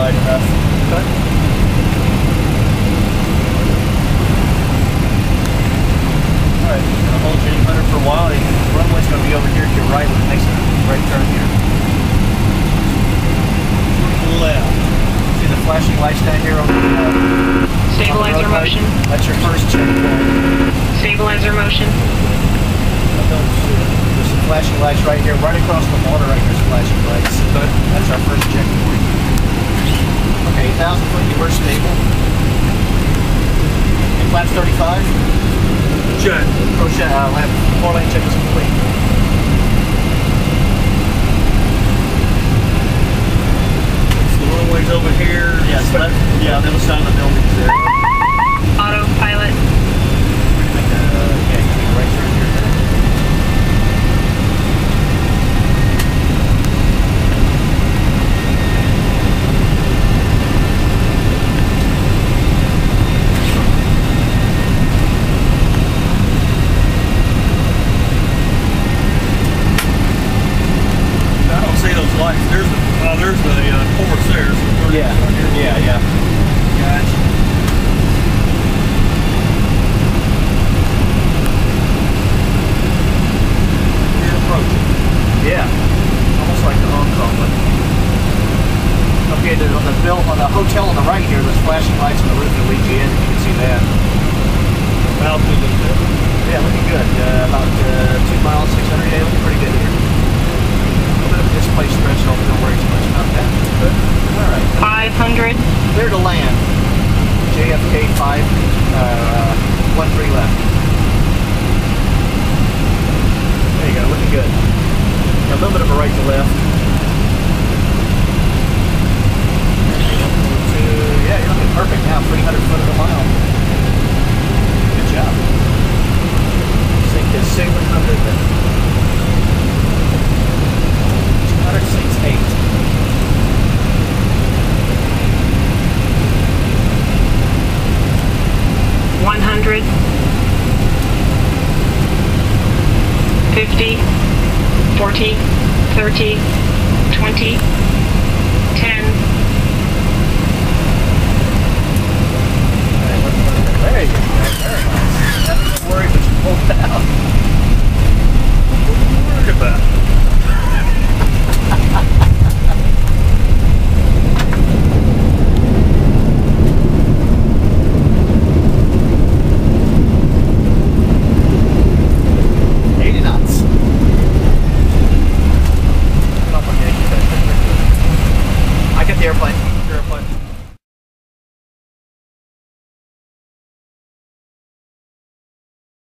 wide enough. Okay. Alright, just gonna hold your 800 for a while. The runway's gonna be over here to your right when it makes a right turn here. Left. See the flashing lights down here on the Stabilizer on the road motion. light? That's your first checkpoint. Stabilizer motion. I don't see it. There's some flashing lights right here, right across the water right here's flashing lights. Okay. That's our first checkpoint. Okay, 1,000 foot, you were stable. And flaps 35. Check. Approach left. 4-lane check is complete. So the runway's over here. Yes, left. Yeah, on the other side of the building is there. Autopilot. Yeah, you take a right turn here. I don't see those lights. There's the course there. So Yeah, yeah. Gotcha. We're approaching. Yeah. Almost like the Hong Kong one. Okay, on the hotel on the right here, there's flashing lights on the roof that lead you in. You can see that. Altitude is good. Yeah, looking good. About 2 miles, 600. Yeah, looking pretty good here. A little bit of a displaced spread, so don't worry too much about that. Good. All right. 500. Clear to land. JFK 5, 13 left. There you go, looking good. A little bit of a right to left. Yeah, you're looking perfect now, 300 foot of the mile. Good job. Sync is 700 then. 200 sinks 8. $100, $50, $40, $30, $20, $10. There you go. Very nice. Don't worry, but you pulled it out. What are you worried about? I get the airplane. Airplane.